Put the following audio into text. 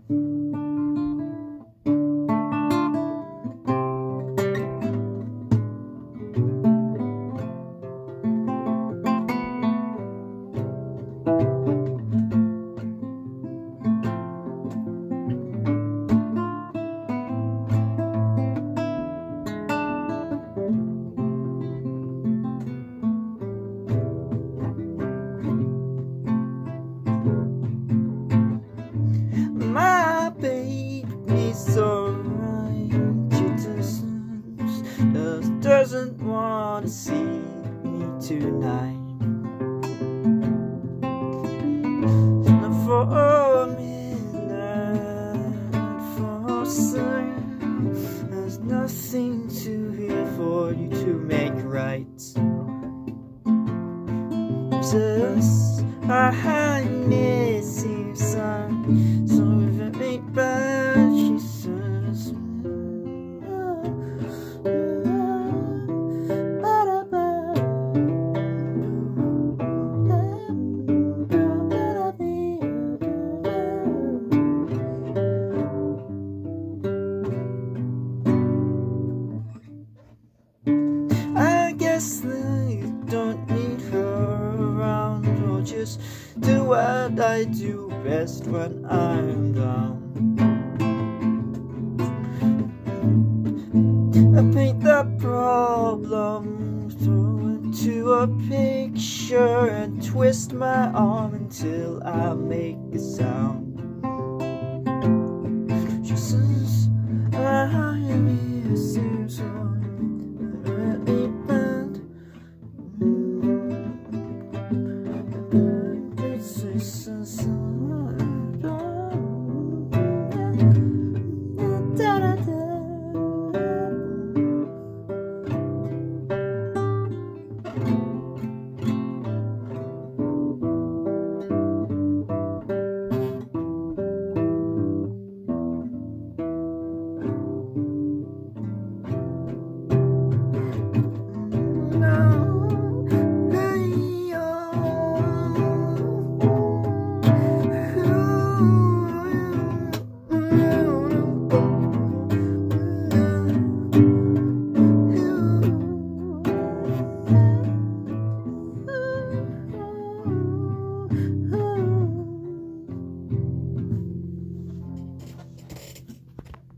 My baby's alright. She doesn't wanna see me tonight. Not for a minute, for a second. There's nothing to here for you to make right. Just I miss you, son. So if it ain't bad, she says. I guess that you don't need her around, or just do what I do best when I'm down. I paint the problem, throw into a picture, and twist my arm until I make a sound. She says, I miss you so. It's